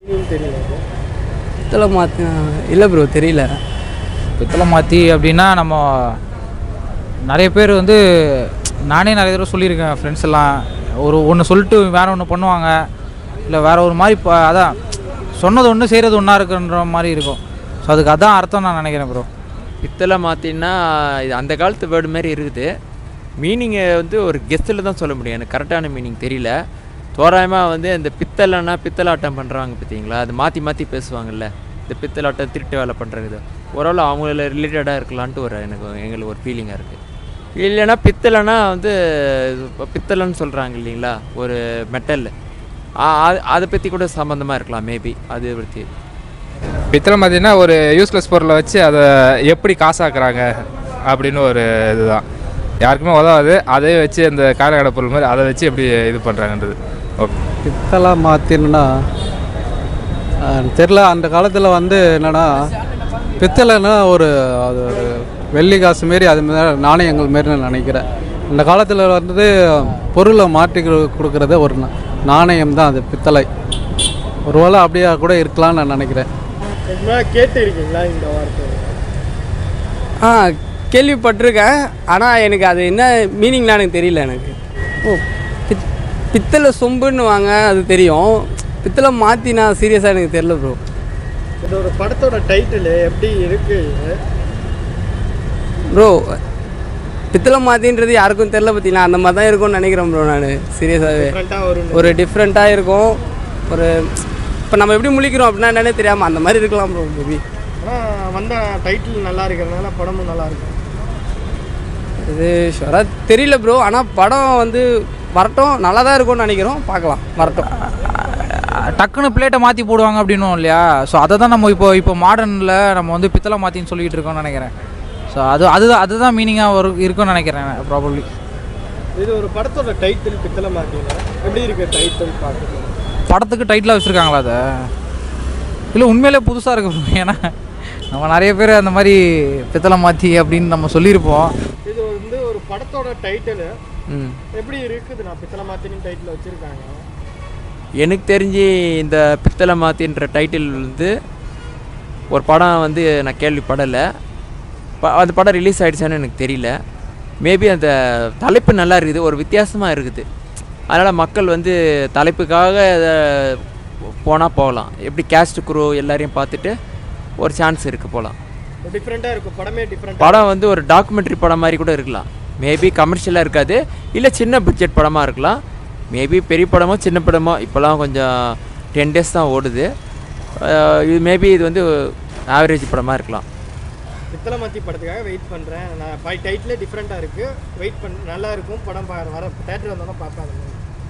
தெரியல. பித்தளை மாற்றி இல்லை ப்ரோ, தெரியல. பித்தளை மாற்றி அப்படின்னா நம்ம நிறைய பேர் வந்து நானே நிறைய தடவை சொல்லியிருக்கேன். ஃப்ரெண்ட்ஸ் எல்லாம் ஒன்று சொல்லிட்டு வேறு ஒன்று பண்ணுவாங்க, இல்லை வேறு ஒரு மாதிரி அதான் சொன்னது ஒன்று செய்கிறது ஒன்றா இருக்குன்ற மாதிரி இருக்கும். ஸோ அதுக்கு அதான் அர்த்தம் நான் நினைக்கிறேன் ப்ரோ. பித்தளை மாற்றின்னா இது அந்த காலத்து வேர்டு மாதிரி இருக்குது. மீனிங்கை வந்து ஒரு கெஸ்ட்டில் தான் சொல்ல முடியும். எனக்கு கரெக்டான மீனிங் தெரியல. தோராயமாக வந்து இந்த பித்தளைன்னா பித்தளாட்டம் பண்ணுறாங்க பார்த்தீங்களா, அது மாற்றி மாற்றி பேசுவாங்கள்ல, இந்த பித்தளாட்டம் திருட்டு வேலை பண்ணுறது ஓரளவு அவங்கள ரிலேட்டடாக இருக்கலான்ட்டு எங்களுக்கு ஒரு ஃபீலிங்காக இருக்குது. இல்லைன்னா பித்தளைன்னா வந்து பித்தளைன்னு சொல்கிறாங்க இல்லைங்களா, ஒரு மெட்டல், அதை பற்றி கூட சம்மந்தமாக இருக்கலாம் மேபி. அது பற்றி பித்தளை மாதிரினா ஒரு யூஸ்லெஸ் பொருளை வச்சு அதை எப்படி காசாக்குறாங்க அப்படின்னு ஒரு இதுதான். யாருக்குமே உதவாது, அதை வச்சு அந்த காலகட பொருள் மாதிரி அதை வச்சு எப்படி இது பண்ணுறாங்கன்றது. ஓகே, பித்தளை மாற்றினா தெரில. அந்த காலத்தில் வந்து என்னென்னா பித்தளைன்னா அது ஒரு வெள்ளி காசு மாரி, அது மாரி நாணயங்கள் மாரி நான் நினைக்கிறேன். அந்த காலத்தில் வந்து பொருளை மாற்றி கொடுக்குறது ஒரு நாணயம் தான் அது பித்தளை. ஒரு வேளை அப்படியே கூட இருக்கலாம்னு நான் நினைக்கிறேன். கேட்டு இருக்கீங்களா இந்த வார்த்தை? கேள்விப்பட்டிருக்கேன், ஆனால் எனக்கு அது என்ன மீனிங்லாம் எனக்கு தெரியல. எனக்கு பித்தளை சொம்புன்னு வாங்க அது தெரியும், பித்தளை மாற்றி நான் சீரியஸாக எனக்கு தெரியல ப்ரோ. இது ஒரு படத்தோட டைட்டில் எப்படி இருக்கு ப்ரோ? பித்தளை மாற்றின்றது யாருக்கும் தெரில பார்த்தீங்கன்னா, அந்த மாதிரி தான் இருக்கும்னு நினைக்கிறேன் ப்ரோ. நான் சீரியஸாகவே ஒரு டிஃப்ரெண்ட்டாக இருக்கும். ஒரு இப்போ நம்ம எப்படி முழிக்கிறோம் அப்படின்னா என்னன்னே தெரியாமல் அந்த மாதிரி இருக்கலாம் ப்ரோ மேபி. ஆனால் வந்த டைட்டில் நல்லா இருக்கிறதுனால படமும் நல்லா இருக்கும். இது ஷுவராக தெரியல ப்ரோ, ஆனால் படம் வந்து வரட்டும், நல்லா தான் இருக்கும்னு நினைக்கிறோம். பார்க்கலாம், வரட்டும். டக்குன்னு பிளேட்டை மாற்றி போடுவாங்க அப்படின்னும் இல்லையா. ஸோ அதை தான் நம்ம இப்போ மாடர்னில் நம்ம வந்து பித்தளை மாற்றின்னு சொல்லிகிட்டு இருக்கோம்னு நினைக்கிறேன். ஸோ அதுதான் மீனிங்காக இருக்குன்னு நினைக்கிறேன் ப்ராபப்ளி. இது ஒரு படத்தோட டைட்டில் பித்தளை மாற்றினா எப்படி இருக்கு டைட்டில் பார்க்குறது? படத்துக்கு டைட்டிலாக வச்சுருக்காங்களா அதை? இல்லை உண்மையிலே புதுசாக இருக்கு. ஏன்னா நம்ம நிறைய பேர் அந்த மாதிரி பித்தளை மாற்றி அப்படின்னு நம்ம சொல்லியிருப்போம். இது வந்து ஒரு படத்தோட டைட்டில் எப்படி இருக்குது? நான் பித்தளை மாற்றின்னு டைட்டில் வச்சுருக்காங்க. எனக்கு தெரிஞ்சு இந்த பித்தளை மாற்றின்ற டைட்டில் வந்து ஒரு படம் வந்து நான் கேள்விப்படலை. அந்த படம் ரிலீஸ் ஆகிடுச்சான்னு எனக்கு தெரியல. மேபி அந்த தலைப்பு நல்லா இருக்குது, ஒரு வித்தியாசமாக இருக்குது. அதனால் மக்கள் வந்து தலைப்புக்காக போனால் போகலாம். எப்படி கேஸ்ட் குரூ எல்லாரையும் பார்த்துட்டு ஒரு சான்ஸ் இருக்குது, போகலாம். டிஃப்ரெண்ட்டாக இருக்கும் படமே. படம் வந்து ஒரு டாக்குமெண்ட்ரி படம் மாதிரி கூட இருக்கலாம். மேபி கமர்ஷியலாக இருக்காது, இல்லை சின்ன பட்ஜெட் படமாக இருக்கலாம். மேபி பெரிய படமோ சின்ன படமோ இப்போலாம் கொஞ்சம் 10 days தான் ஓடுது. இது மேபி இது வந்து ஆவரேஜ் படமாக இருக்கலாம். பித்தளை மாற்றி படத்துக்காக வெயிட் பண்ணுறேன். நான் டைட்டிலே டிஃப்ரெண்ட்டாக இருக்குது, வெயிட் நல்லா இருக்கும் படம். வர தேட்டர் வந்தாலும் பார்க்காத.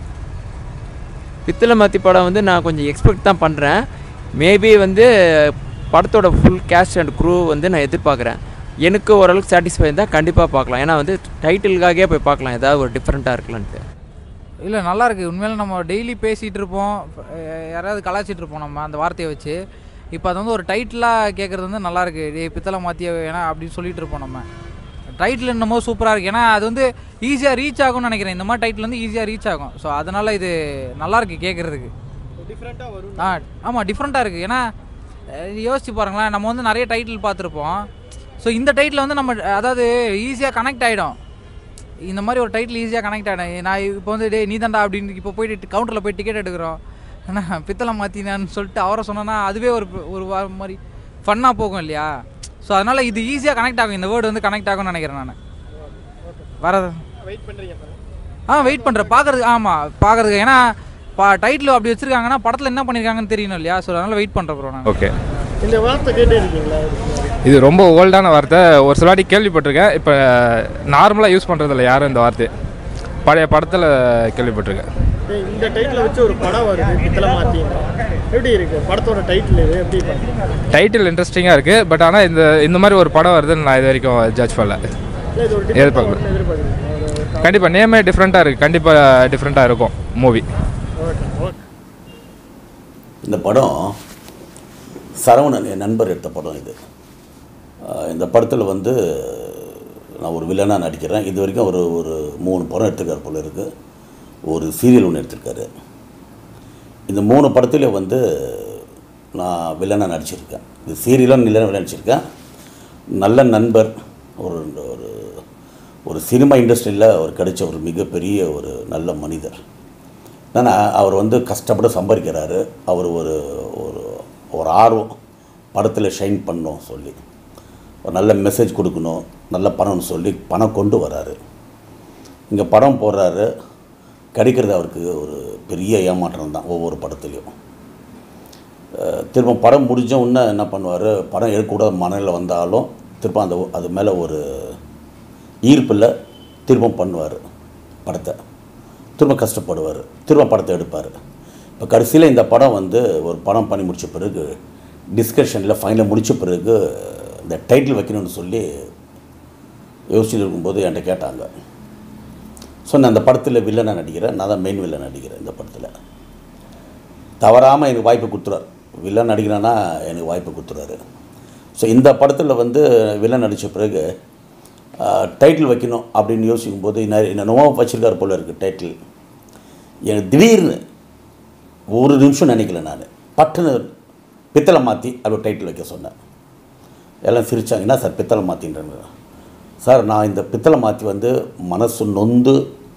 பித்தளை மாற்றி படம் வந்து நான் கொஞ்சம் எக்ஸ்பெக்ட் தான் பண்ணுறேன். மேபி வந்து படத்தோட ஃபுல் கேஸ்ட் அண்ட் க்ரூ வந்து நான் எதிர்பார்க்குறேன். எனக்கு ஓரளவுக்கு சாட்டிஸ்ஃபை இருந்தால் கண்டிப்பாக பார்க்கலாம். ஏன்னா வந்து டைட்டிலுக்காகவே போய் பார்க்கலாம், ஏதாவது ஒரு டிஃப்ரெண்ட்டாக இருக்கலான்ட்டு. இல்லை நல்லாயிருக்கு உண்மையில. நம்ம டெய்லி பேசிகிட்டு இருப்போம், யாராவது கலாச்சிட்டு இருப்போம் நம்ம அந்த வார்த்தையை வச்சு. இப்போ அது வந்து ஒரு டைட்டிலாக கேட்குறது வந்து நல்லாயிருக்கு. பித்தளை மாற்றிய ஏன்னா அப்படின்னு சொல்லிட்டு இருப்போம் நம்ம. டைட்டில் என்னமோ சூப்பராக இருக்குது, ஏன்னா அது வந்து ஈஸியாக ரீச் ஆகும்னு நினைக்கிறேன். இந்த மாதிரி டைட்டில் வந்து ஈஸியாக ரீச் ஆகும். ஸோ அதனால் இது நல்லாயிருக்கு கேட்குறதுக்கு. டிஃப்ரெண்ட்டாக வரும். ஆமாம், டிஃப்ரெண்ட்டாக இருக்குது. ஏன்னா யோசிச்சு பாருங்களேன், நம்ம வந்து நிறைய டைட்டில் பார்த்துருப்போம். ஸோ இந்த டைட்டில் வந்து நம்ம அதாவது ஈஸியாக கனெக்ட் ஆகிடும். இந்த மாதிரி ஒரு டைட்டில் ஈஸியாக கனெக்ட் ஆகிடும். நான் இப்போ வந்து நீ தாண்டா அப்படின்னு இப்போ போய்ட்டு கவுண்டரில் போய் டிக்கெட் எடுக்கிறோம், ஏன்னா பித்தளை மாற்றினான்னு சொல்லிட்டு அவரை சொன்னோன்னா அதுவே ஒரு மாதிரி ஃபன்னாக போகும் இல்லையா. ஸோ அதனால் இது ஈஸியாக கனெக்ட் ஆகும். இந்த வேர்டு வந்து கனெக்ட் ஆகும்னு நினைக்கிறேன் நான். வரது வெயிட் பண்ணுறீங்க? வெயிட் பண்ணுறேன் பார்க்குறதுக்கு. ஆமாம், பார்க்குறதுக்கு. ஏன்னா டைட்டில் அப்படி வச்சுருக்காங்கன்னா படத்தில் என்ன பண்ணியிருக்காங்கன்னு தெரியணும் இல்லையா. ஸோ அதனால் வெயிட் பண்ணுறேன் ப்ரோ நான். ஓகே, இந்த வார்த்தை கேட்டு இருக்கீங்களா? இது ரொம்ப ஓல்டான வார்த்தை, ஒரு சில வாட்டி கேள்விப்பட்டிருக்கேன். இப்போ நார்மலாக யூஸ் பண்ணுறதில்ல யாரும் இந்த வார்த்தை. பழைய படத்தில் கேள்விப்பட்டிருக்கேன். இந்த டைட்டில் வச்சு ஒரு படம் வருது பித்தளை மாற்றி, எப்படி இருக்குது படத்தோட டைட்டில்? இது எப்படி டைட்டில் இன்ட்ரெஸ்டிங்காக இருக்குது, பட் ஆனால் இந்த மாதிரி ஒரு படம் வருதுன்னு நான் இது வரைக்கும் ஜட்ஜ் பண்ணல, எதிர்பார்க்கல. கண்டிப்பாக நேமே டிஃப்ரெண்ட்டாக இருக்குது, கண்டிப்பாக டிஃப்ரெண்ட்டாக இருக்கும் மூவி. இந்த படம் சரவணன் என் நண்பர் எடுத்த படம் இது. இந்த படத்தில் வந்து நான் ஒரு வில்லனாக நடிக்கிறேன். இது வரைக்கும் ஒரு 3 படம் எடுத்திருக்காரு போல இருக்குது. ஒரு சீரியல் ஒன்று எடுத்திருக்காரு. இந்த 3 படத்துலேயும் வந்து நான் வில்லனாக நடிச்சிருக்கேன். இது சீரியலும் வில்லனாக நடிச்சிருக்கேன். நல்ல நண்பர், ஒரு ஒரு ஒரு சினிமா இண்டஸ்ட்ரியில் அவர் கிடைச்ச ஒரு மிகப்பெரிய ஒரு நல்ல மனிதர். ஏன்னா அவர் வந்து கஷ்டப்பட்டு சம்பாதிக்கிறாரு. அவர் ஒரு ஒரு ஒரு ஆர்வம் படத்தில் ஷைன் பண்ணணும் சொல்லி, ஒரு நல்ல மெசேஜ் கொடுக்கணும், நல்ல பணம்னு சொல்லி பணம் கொண்டு வராரு. இங்கே படம் போடுறாரு, கிடைக்கிறது அவருக்கு ஒரு பெரிய ஏமாற்றம் தான் ஒவ்வொரு படத்துலேயும். திரும்ப படம் முடிஞ்ச உடனே என்ன பண்ணுவார், படம் எடுக்கக்கூடாத மனநிலை வந்தாலும் திரும்ப அது மேலே ஒரு ஈர்ப்பில் திரும்ப பண்ணுவார் படத்தை. திரும்ப கஷ்டப்படுவார், திரும்ப படத்தை எடுப்பார். இப்போ கடைசியில் இந்த படம் வந்து ஒரு படம் பண்ணி முடித்த பிறகு டிஸ்கஷனில் ஃபைனலாக முடித்த பிறகு இந்த டைட்டில் வைக்கணும்னு சொல்லி யோசிச்சுட்டு இருக்கும்போது என்கிட்ட கேட்டாங்க. ஸோ நான் அந்த படத்தில் வில்லனாக நடிக்கிறேன், நான் தான் மெயின் வில்லன் நடிக்கிறேன். இந்த படத்தில் தவறாமல் எனக்கு வாய்ப்பு கொடுத்துறாரு. வில்லன் நடிக்கிறேன்னா எனக்கு வாய்ப்பு கொடுத்துறாரு. ஸோ இந்த படத்தில் வந்து வில்லன் நடித்த பிறகு டைட்டில் வைக்கணும் அப்படின்னு யோசிக்கும்போது என்னென்னமோ வச்சுருக்காரு போல இருக்குது டைட்டில். எனக்கு திடீர்னு ஒரு நிமிஷம் நினைக்கல, நான் பட்டுன்னு பித்தளை மாற்றி அப்படி டைட்டில் வைக்க சொன்னேன். எல்லாம் சிரித்தாங்க, என்ன சார் பித்தளை மாற்றின்றாங்க. சார் நான் இந்த பித்தளை மாற்றி வந்து மனசு நொந்து,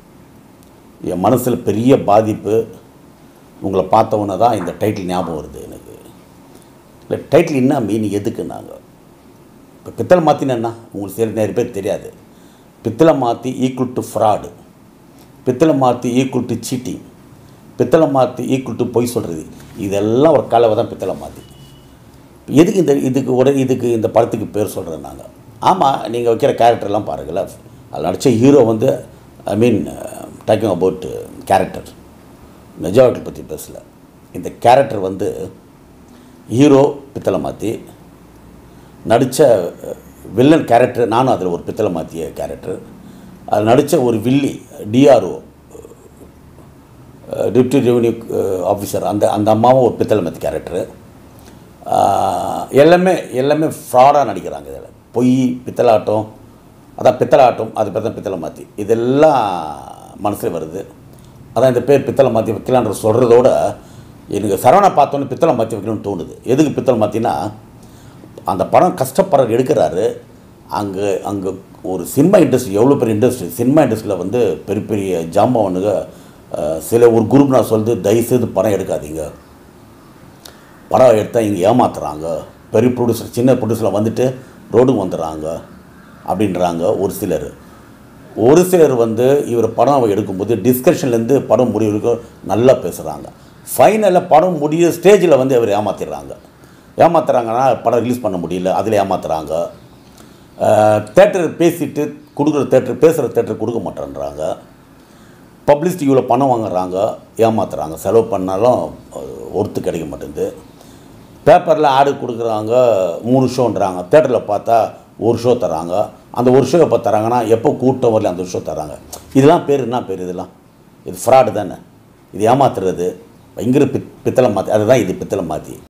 என் மனசில் பெரிய பாதிப்பு, உங்களை பார்த்தவொன்னே தான் இந்த டைட்டில் ஞாபகம் வருது எனக்கு. இல்லை டைட்டில் என்ன மீனிங் எதுக்குன்னாங்க. இப்போ பித்தளை மாற்றினா உங்களுக்கு சரி நிறைய பேர் தெரியாது. பித்தளை மாற்றி ஈக்குவல் டு ஃப்ராடு, பித்தளை மாற்றி ஈக்குவல் டு சீட்டிங், பித்தளை மாற்றி ஈக்குவல் டு பொய் சொல்கிறது, இதெல்லாம் ஒரு கலவை தான் பித்தளை மாற்றி. எதுக்கு இதுக்கு இந்த படத்துக்கு பேர் சொல்கிறேன் நாங்கள். ஆமாம், நீங்கள் வைக்கிற கேரக்டர்லாம் பாருங்களேன். அதில் நடித்த ஹீரோ வந்து டாக்கிங் அபவுட் கேரக்டர், மெஜாரிட்டி பற்றி பேசல. இந்த கேரக்டர் வந்து ஹீரோ பித்தளை மாற்றி நடித்த வில்லன் கேரக்டர், நானும் அதில் ஒரு பித்தளை மாற்றிய கேரக்டர். அதில் நடித்த ஒரு வில்லி டிஆர்ஓ, டிப்டி ரெவன்யூ ஆஃபீஸர், அந்த அம்மாவும் ஒரு பித்தளை மாற்றி கேரக்டரு. எல்லாமே ஃப்ராடாக நடிக்கிறாங்க. இதில் பொய், பித்தளாட்டம், அதான் பித்தளாட்டம், அது பேர் தான் பித்தளை மாற்றி. இதெல்லாம் மனசில் வருது. அதான் இந்த பேர் பித்தளை மாற்றி வைக்கலான்ற சொல்கிறதோட எனக்கு சரவணை பார்த்தோன்னே பித்தளை மாற்றி வைக்கணும்னு தோணுது. எதுக்கு பித்தளை மாற்றினா, அந்த படம் கஷ்டப்படுற எடுக்கிறாரு. அங்கே ஒரு சினிமா இண்டஸ்ட்ரி, எவ்வளோ பெரிய இண்டஸ்ட்ரி, சினிமா இண்டஸ்ட்ரியில் வந்து பெரிய பெரிய ஜாம்பவனுங்க சில ஒரு குரூப் நான் சொல்லுது, தயவுசெய்து படம் எடுக்காதீங்க, படம் எடுத்தால் இங்கே ஏமாத்துறாங்க, பெரிய ப்ரொடியூசர் சின்ன ப்ரொடியூசரில் வந்துட்டு ரோடுக்கு வந்துடுறாங்க அப்படின்றாங்க ஒரு சிலர் வந்து இவர் படம் எடுக்கும்போது டிஸ்கஷன்லேருந்து படம் முடிவுக்கு நல்லா பேசுகிறாங்க. ஃபைனலில் படம் முடிய ஸ்டேஜில் வந்து அவர் ஏமாத்துறாங்கன்னா படம் ரிலீஸ் பண்ண முடியல, அதில் ஏமாத்துறாங்க. தேட்டர் பேசிட்டு கொடுக்குற தேட்டர், பேசுகிற தேட்டர் கொடுக்க மாட்டேன்றாங்க. பப்ளிசிட்டி இவ்வளோ பணம் வாங்குறாங்க, ஏமாத்துறாங்க. செலவு பண்ணாலும் ஒருத்து கிடைக்க மாட்டேங்குது. பேப்பரில் ஆடு கொடுக்குறாங்க, 3 ஷோன்றாங்க. தேட்டரில் பார்த்தா 1 ஷோ தராங்க. அந்த 1 ஷோ எப்போ தராங்கன்னா எப்போ கூட்டம் வரல அந்த 1 ஷோ தராங்க. இதெல்லாம் பேர் என்ன பேர்? இது ஃப்ராடு தானே, இது ஏமாத்துறது. பயங்கர பித்தளை மாற்றி, அதுதான் இது பித்தளை மாற்றி.